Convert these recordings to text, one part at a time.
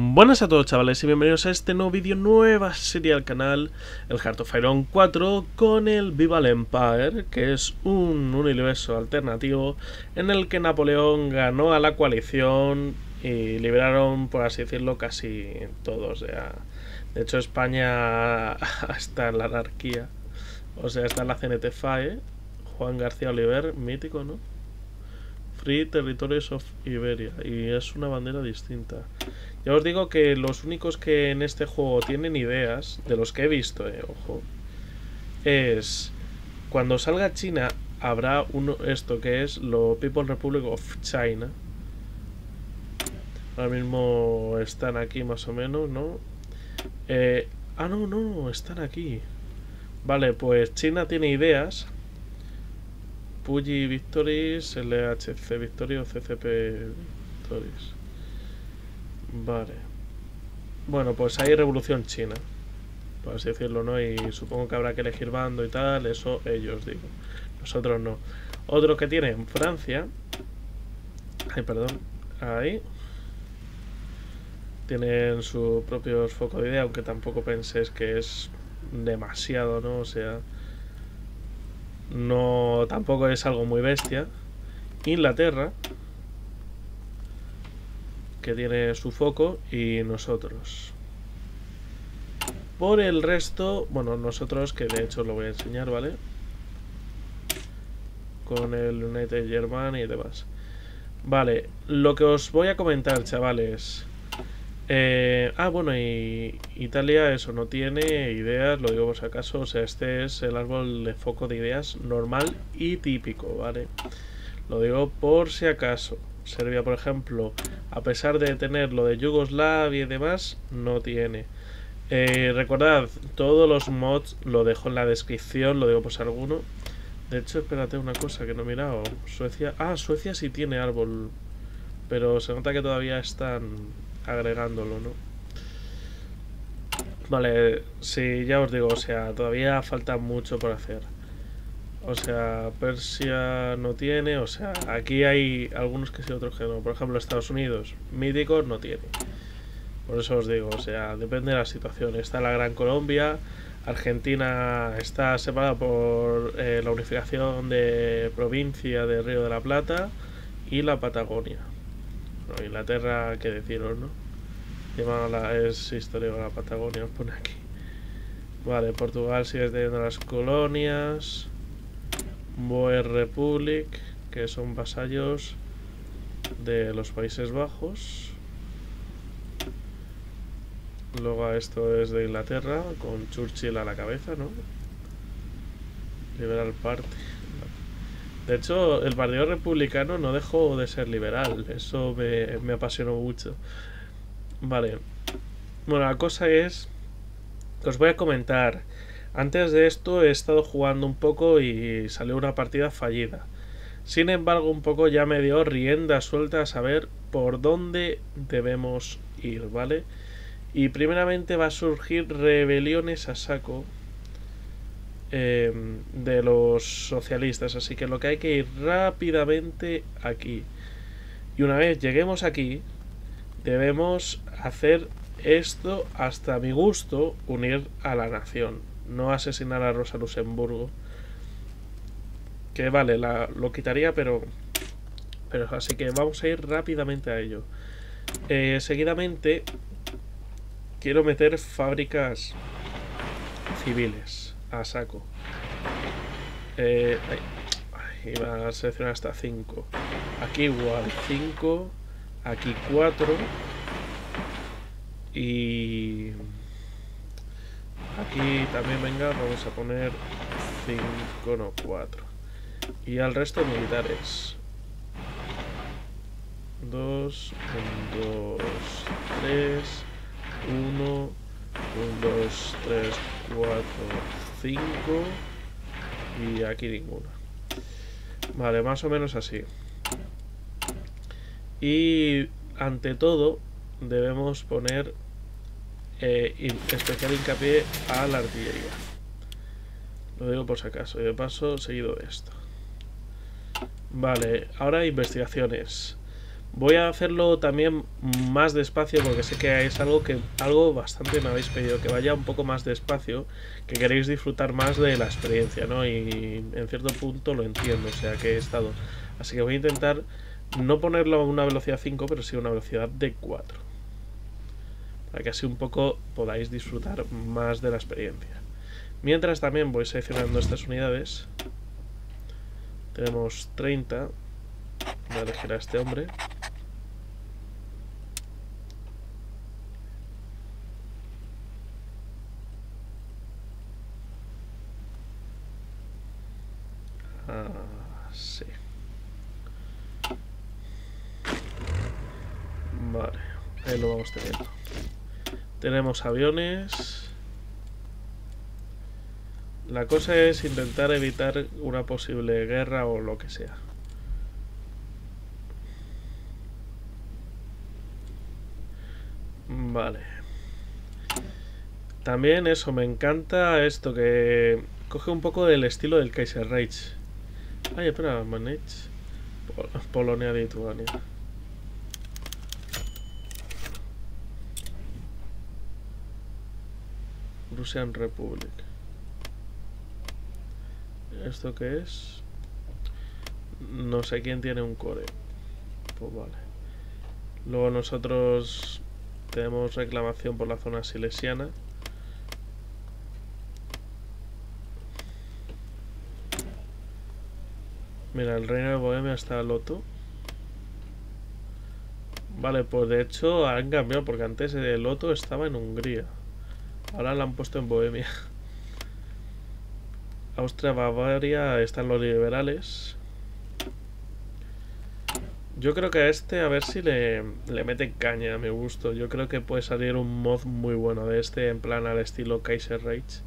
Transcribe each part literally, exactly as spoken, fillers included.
Buenas a todos, chavales, y bienvenidos a este nuevo vídeo, nueva serie al canal, el Heart of Iron cuatro, con el Viva el Empire, que es un universo alternativo en el que Napoleón ganó a la coalición y liberaron, por así decirlo, casi todos. Ya. De hecho, España está en la anarquía, o sea, está en la C N T F A E, Juan García Oliver, mítico, ¿no? Free Territories of Iberia, y es una bandera distinta. Ya os digo que los únicos que en este juego tienen ideas, de los que he visto, eh, ojo, es cuando salga China habrá uno, esto que es lo People's Republic of China. Ahora mismo están aquí más o menos, ¿no? Eh, ah, no, no, están aquí. Vale, pues China tiene ideas. Puyi Victories, L H C Victories o C C P Victories. Vale. Bueno, pues hay revolución china, por así decirlo, ¿no? Y supongo que habrá que elegir bando y tal, eso ellos, digo. Nosotros no. Otro que tienen Francia. Ay, perdón. Ahí. Tienen sus propios focos de idea, aunque tampoco penséis que es demasiado, ¿no? O sea, no, tampoco es algo muy bestia. Inglaterra, que tiene su foco, y nosotros. Por el resto, bueno, nosotros, que de hecho lo voy a enseñar, ¿vale? Con el United Germany y demás. Vale, lo que os voy a comentar, chavales. Eh, ah, bueno, y Italia, eso, no tiene ideas, lo digo por si acaso. O sea, este es el árbol de foco de ideas normal y típico, ¿vale? Lo digo por si acaso. Serbia, por ejemplo, a pesar de tener lo de Yugoslavia y demás, no tiene. Eh, recordad, todos los mods lo dejo en la descripción, lo digo por si alguno. De hecho, espérate una cosa que no he mirado. Suecia. Ah, Suecia sí tiene árbol. Pero se nota que todavía están agregándolo, ¿no? Vale, sí, ya os digo, o sea, todavía falta mucho por hacer. O sea, Persia no tiene, o sea, aquí hay algunos que sí, otros que no. Por ejemplo, Estados Unidos, míticos no tiene. Por eso os digo, o sea, depende de la situación. Está la Gran Colombia, Argentina está separada por eh, la unificación de provincia de Río de la Plata y la Patagonia. Bueno, Inglaterra, qué deciros, ¿no? La, es historia de la Patagonia, os pone aquí. Vale, Portugal sigue teniendo las colonias. Boer Republic, que son vasallos de los Países Bajos. Luego esto es de Inglaterra, con Churchill a la cabeza, ¿no? Liberal Party. De hecho, el Partido Republicano no dejó de ser liberal. Eso me, me apasionó mucho. Vale. Bueno, la cosa es que os voy a comentar. Antes de esto he estado jugando un poco y salió una partida fallida. Sin embargo, un poco ya me dio rienda suelta a saber por dónde debemos ir, ¿vale? Y primeramente va a surgir rebeliones a saco eh, de los socialistas. Así que lo que hay que ir rápidamente aquí. Y una vez lleguemos aquí, debemos hacer esto hasta mi gusto, unir a la nación. No asesinar a Rosa Luxemburgo. Que vale, la, lo quitaría, pero... Pero así que vamos a ir rápidamente a ello. Eh, seguidamente... Quiero meter fábricas civiles a saco. Eh, ay, ay, iba a seleccionar hasta cinco. Aquí igual cinco. Aquí cuatro. Y... Aquí también, venga, vamos a poner cinco, no, cuatro. Y al resto militares. dos, uno, dos, tres, uno, dos, tres, cuatro, cinco. Y aquí ninguno. Vale, más o menos así. Y ante todo debemos poner Eh, especial hincapié a la artillería. Lo digo por si acaso. Y de paso, seguido de esto. Vale, ahora investigaciones. Voy a hacerlo también más despacio porque sé que es algo que algo bastante me habéis pedido, que vaya un poco más despacio, que queréis disfrutar más de la experiencia, ¿no? Y en cierto punto lo entiendo, o sea que he estado. Así que voy a intentar no ponerlo a una velocidad cinco, pero sí a una velocidad de cuatro. Para que así un poco podáis disfrutar más de la experiencia. Mientras también voy seleccionando estas unidades. Tenemos treinta. Voy a elegir a este hombre. Ah, sí. Vale, ahí lo vamos teniendo. Tenemos aviones. La cosa es intentar evitar una posible guerra o lo que sea. Vale. También eso, me encanta esto que coge un poco del estilo del Kaiserreich. Ay, espera, manage. Pol Polonia, Lituania. Russian Republic. ¿Esto qué es? No sé quién tiene un core. Pues vale. Luego nosotros tenemos reclamación por la zona silesiana. Mira, el reino de Bohemia está loto. Vale, pues de hecho han cambiado porque antes el loto estaba en Hungría. Ahora lo han puesto en Bohemia. Austria, Bavaria están los liberales. Yo creo que a este a ver si le, le mete caña a mi gusto. Yo creo que puede salir un mod muy bueno de este en plan al estilo Kaiserreich.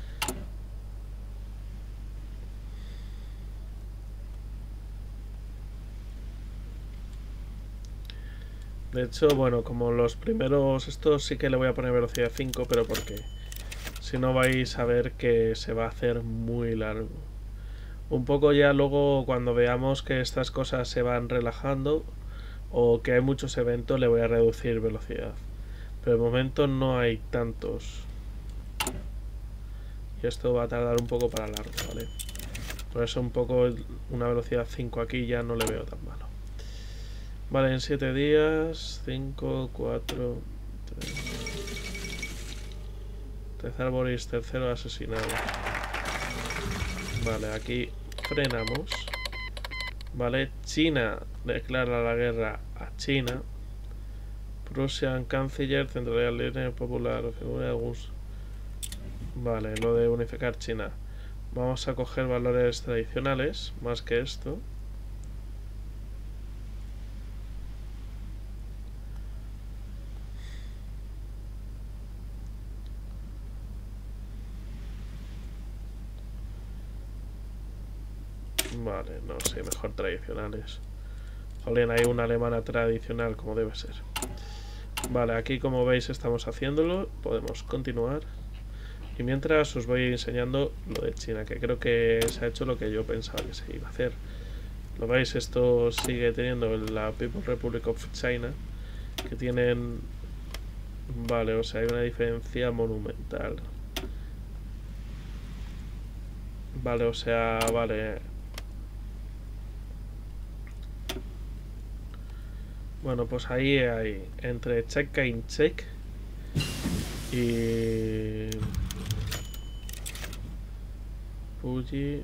De hecho, bueno, como los primeros estos sí que le voy a poner velocidad cinco, pero porque si no vais a ver que se va a hacer muy largo. Un poco ya luego cuando veamos que estas cosas se van relajando o que hay muchos eventos le voy a reducir velocidad. Pero de momento no hay tantos. Y esto va a tardar un poco para largo, ¿vale? Por eso un poco una velocidad cinco aquí ya no le veo tan malo. Vale, en siete días, cinco, cuatro, tres. Tercer Boris, tercero asesinado. Vale, aquí frenamos. Vale, China declara la guerra a China. Prussian Canciller, Central Líder Popular, figura de Gus. Vale, lo de unificar China. Vamos a coger valores tradicionales, más que esto. Vale, no sé, mejor tradicionales. Jolín, hay una alemana tradicional como debe ser. Vale, aquí como veis estamos haciéndolo. Podemos continuar. Y mientras os voy enseñando lo de China, que creo que se ha hecho lo que yo pensaba que se iba a hacer. Lo veis, esto sigue teniendo la People's Republic of China, que tienen... Vale, o sea, hay una diferencia monumental. Vale, o sea, vale... Bueno, pues ahí hay entre Check and Check y Fuji.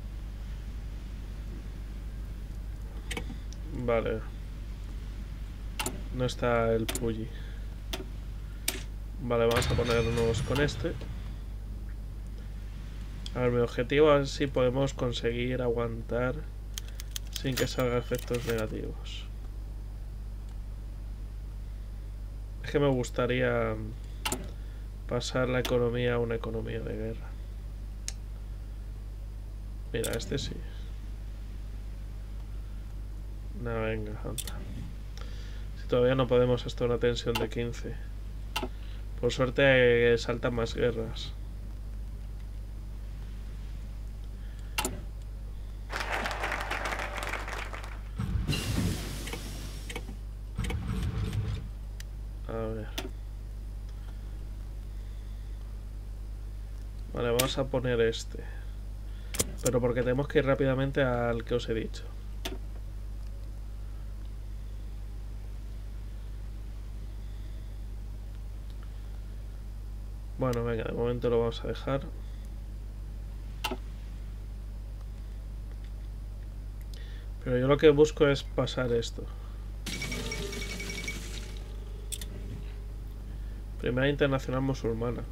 Vale. No está el Fuji. Vale, vamos a ponernos con este. A ver, mi objetivo es si podemos conseguir aguantar sin que salga efectos negativos. Es que me gustaría pasar la economía a una economía de guerra. Mira, este sí. No, venga, anda. Si todavía no podemos hasta una tensión de quince. Por suerte saltan más guerras. Vale, vamos a poner este. Pero porque tenemos que ir rápidamente al que os he dicho. Bueno, venga, de momento lo vamos a dejar. Pero yo lo que busco es pasar esto. Primera Internacional Musulmana.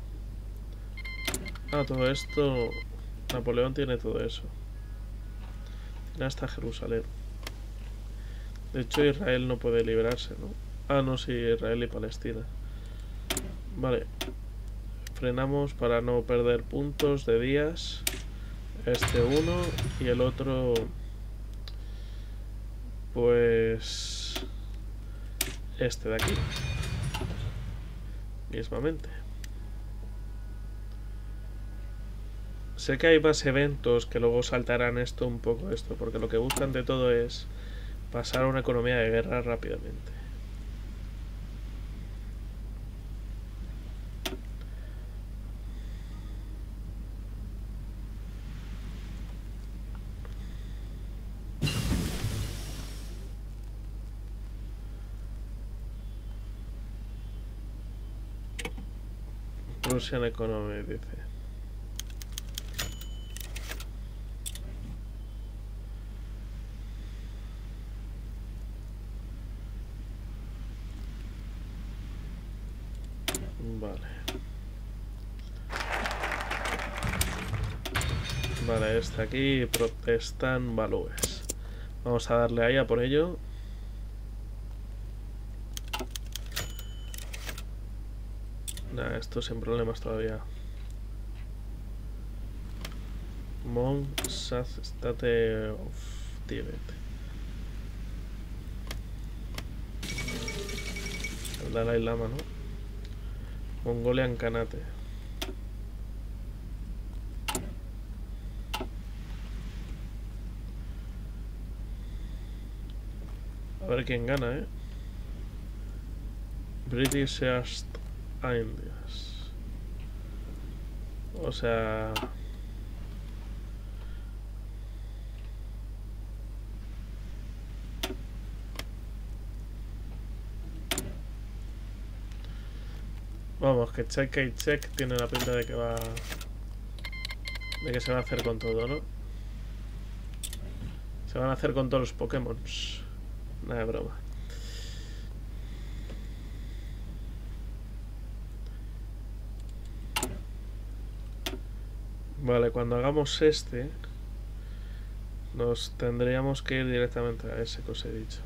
Ah, todo esto... Napoleón tiene todo eso. Tiene hasta Jerusalén. De hecho, Israel no puede liberarse, ¿no? Ah, no, sí, Israel y Palestina. Vale. Frenamos para no perder puntos de días. Este uno y el otro... Pues... Este de aquí. Mismamente. Sé que hay más eventos que luego saltarán esto un poco esto, porque lo que buscan de todo es pasar a una economía de guerra rápidamente. Russian Economy, dice. Vale. Vale, este aquí protestan valores. Vamos a darle ahí a por ello. Nah, esto sin problemas todavía. Mon Saz State of Tibet. El Dalai Lama, ¿no? Mongolian Khanate. A ver quién gana, ¿eh? British East Indies. O sea... Vamos, que check y check tiene la pinta de que va... De que se va a hacer con todo, ¿no? Se van a hacer con todos los Pokémon. Nada de broma. Vale, cuando hagamos este, nos tendríamos que ir directamente a ese que os he dicho.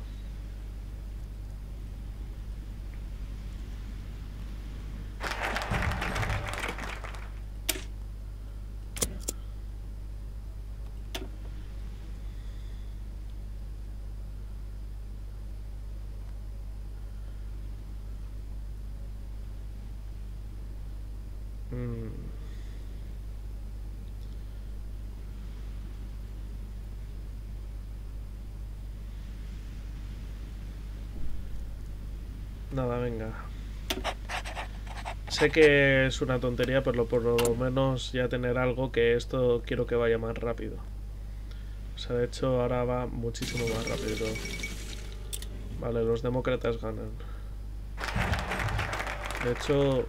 Mm. Nada, venga. Sé que es una tontería, pero por lo menos ya tener algo que esto quiero que vaya más rápido. O sea, de hecho ahora va muchísimo más rápido. Vale, los demócratas ganan. De hecho,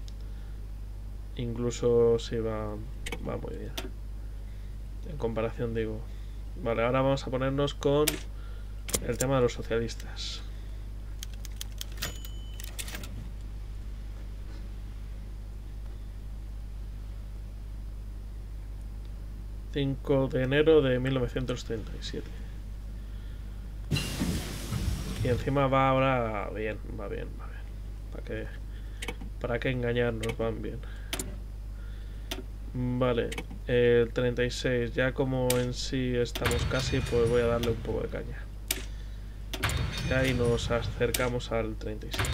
incluso sí va, va muy bien. En comparación, digo. Vale, ahora vamos a ponernos con el tema de los socialistas. cinco de enero de mil novecientos treinta y siete. Y encima va ahora bien, va bien, va bien. ¿Para qué, para qué engañarnos? Van bien. Vale, el treinta y seis, ya como en sí estamos casi, pues voy a darle un poco de caña. Y ahí nos acercamos al treinta y siete.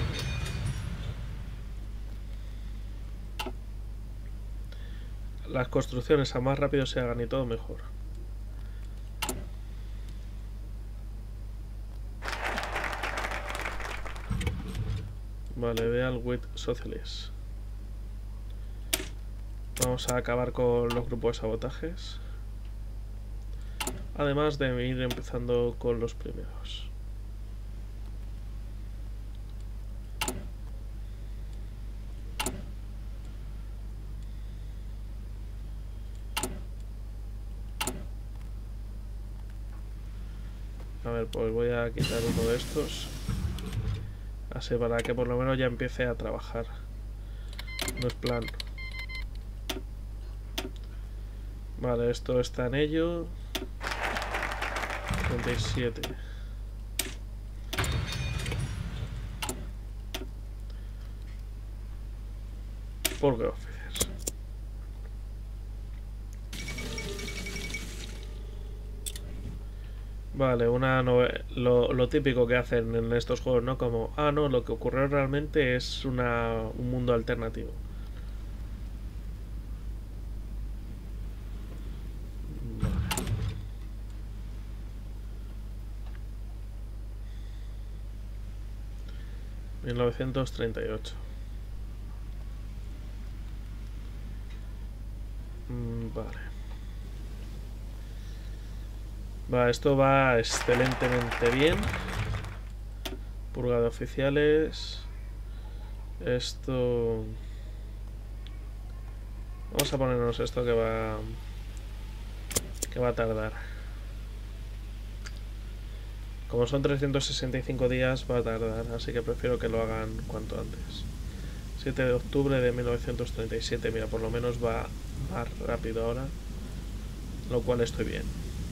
Las construcciones a más rápido se hagan y todo mejor. Vale, ve al with socialist. Vamos a acabar con los grupos de sabotajes. Además de ir empezando con los primeros. A ver, pues voy a quitar uno de estos. Así para que por lo menos ya empiece a trabajar. No es plan. Vale, esto está en ello. treinta y siete. Burger Officers. Vale, una nove- lo, lo típico que hacen en estos juegos, ¿no? Como, ah, no, lo que ocurrió realmente es una, un mundo alternativo. Vale. mil novecientos treinta y ocho. Mm, vale. Va, esto va excelentemente bien. Purga de oficiales. Esto... Vamos a ponernos esto que va... Que va a tardar. Como son trescientos sesenta y cinco días, va a tardar. Así que prefiero que lo hagan cuanto antes. siete de octubre de mil novecientos treinta y siete. Mira, por lo menos va más rápido ahora. Lo cual estoy bien.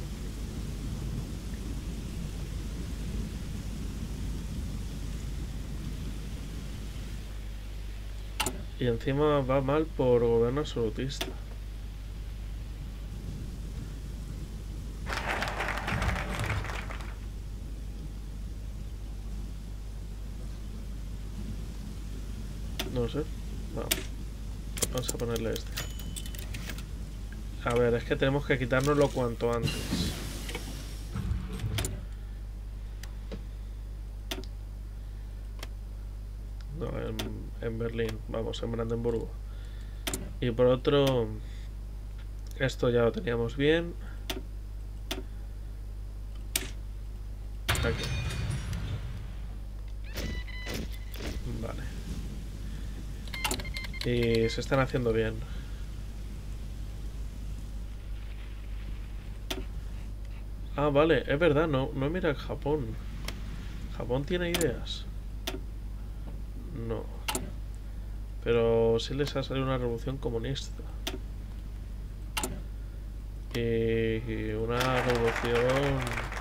Y encima va mal por gobierno absolutista. No sé. Vamos. Vamos a ponerle este. A ver, es que tenemos que quitárnoslo cuanto antes. No, en, en Berlín. Vamos, en Brandenburgo. Y por otro... Esto ya lo teníamos bien. Aquí. Vale. Y se están haciendo bien. Ah, vale, es verdad, no, no mira Japón. ¿Japón tiene ideas? No. Pero sí les ha salido una revolución comunista. Y una revolución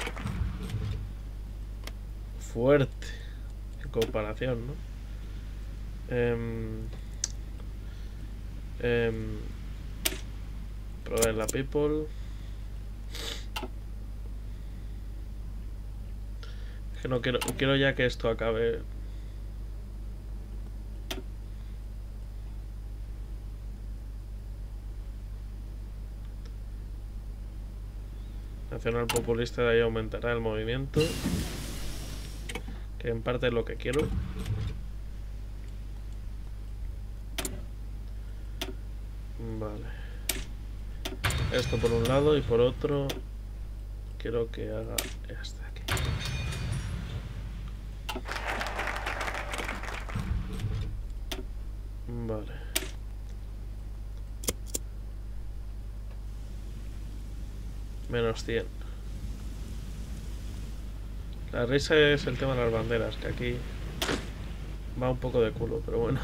fuerte en comparación, ¿no? Eh, eh, proveer la people. Es que no quiero, quiero ya que esto acabe. Nacional populista, de ahí aumentará el movimiento, que en parte es lo que quiero. Vale. Esto por un lado y por otro quiero que haga este aquí. Vale. Menos cien. La risa es el tema de las banderas, que aquí va un poco de culo, pero bueno.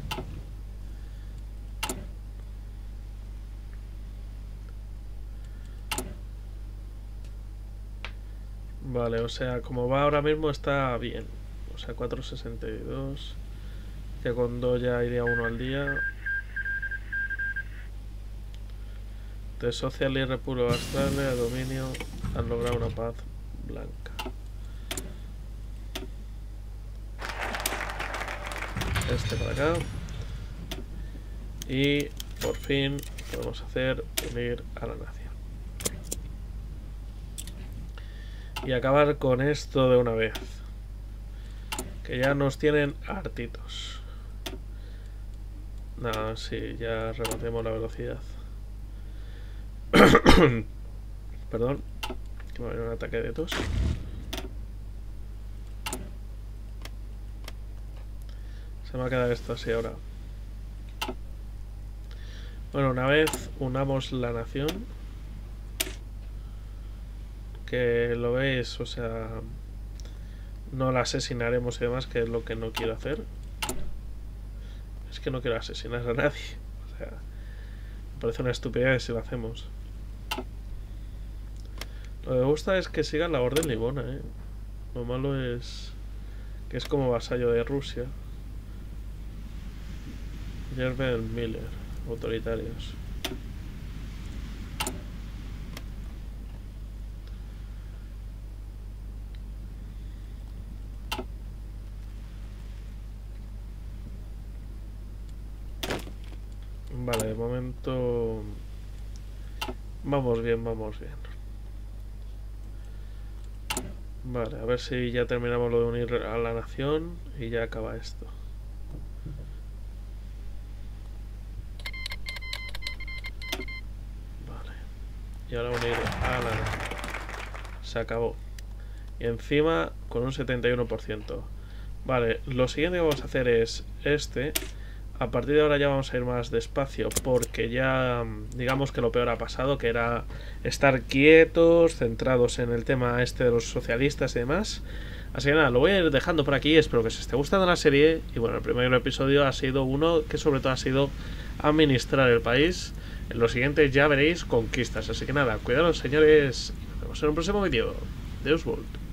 Vale, o sea, como va ahora mismo está bien. O sea, cuatrocientos sesenta y dos. Que con dos ya iría uno al día. De Social y Repuro Australia, dominio, han logrado una paz blanca. Este para acá. Y por fin podemos hacer unir a la nación. Y acabar con esto de una vez. Que ya nos tienen hartitos. Nada, sí, ya rematemos la velocidad. Perdón, que me ha venido un ataque de tos. Se me va a quedar esto así ahora. Bueno, una vez unamos la nación, que lo veis, o sea, no la asesinaremos y demás, que es lo que no quiero hacer. Es que no quiero asesinar a nadie. O sea, me parece una estupidez si lo hacemos. Lo que me gusta es que siga la orden Livona, ¿eh? Lo malo es que es como vasallo de Rusia. Gerber Miller, autoritarios. Vale, de momento vamos bien, vamos bien. Vale, a ver si ya terminamos lo de unir a la nación y ya acaba esto. Vale. Y ahora unir a la nación. Se acabó. Y encima con un setenta y uno por ciento. Vale, lo siguiente que vamos a hacer es este. A partir de ahora ya vamos a ir más despacio porque ya digamos que lo peor ha pasado, que era estar quietos, centrados en el tema este de los socialistas y demás. Así que nada, lo voy a ir dejando por aquí, espero que os esté gustando la serie. Y bueno, el primer episodio ha sido uno que sobre todo ha sido administrar el país. En los siguientes ya veréis conquistas, así que nada, cuidaros señores, y nos vemos en un próximo vídeo. Deus Volt.